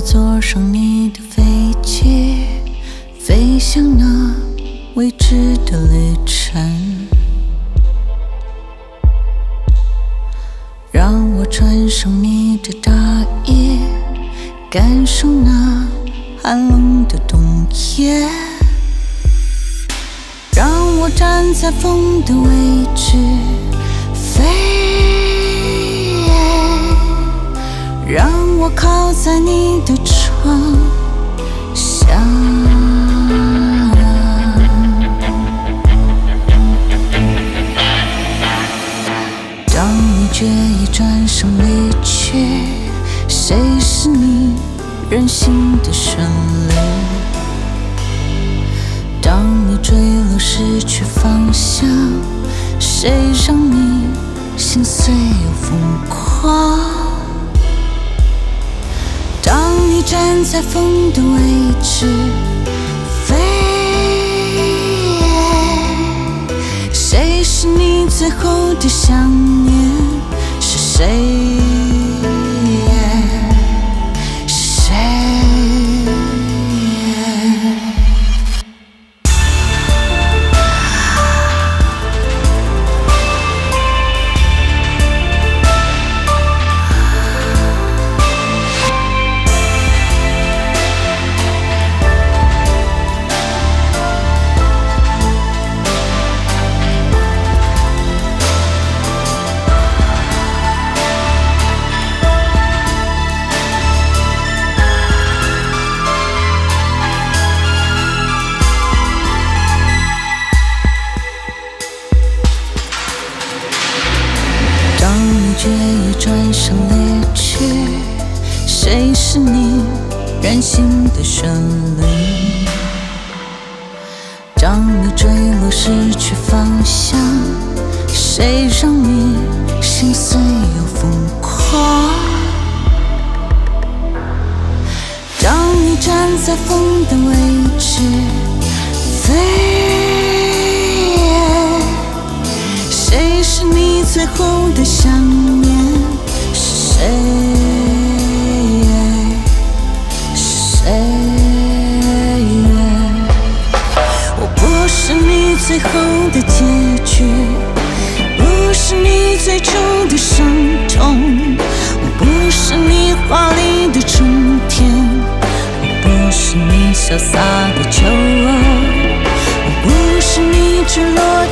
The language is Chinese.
坐上你的飞机，飞向那未知的旅程，让我穿上你的大衣，感受那寒冷的冬夜，让我站在风的位置飞，让我靠在你的窗下，当你决意转身离去，谁是你任性的旋律？当你坠落失去方向，谁让你心碎又疯狂？当你站在风的位置飞，谁是你最后的想念？是谁？决意转身离去，谁是你任性的旋律？当你坠落失去方向，谁让你心碎又疯狂？当你站在风的位置飞，谁是你最后的想念？是谁？是谁？我不是你最后的结局，不是你最初的伤痛，我不是你华丽的春天，我不是你潇洒的秋，我不是你坠落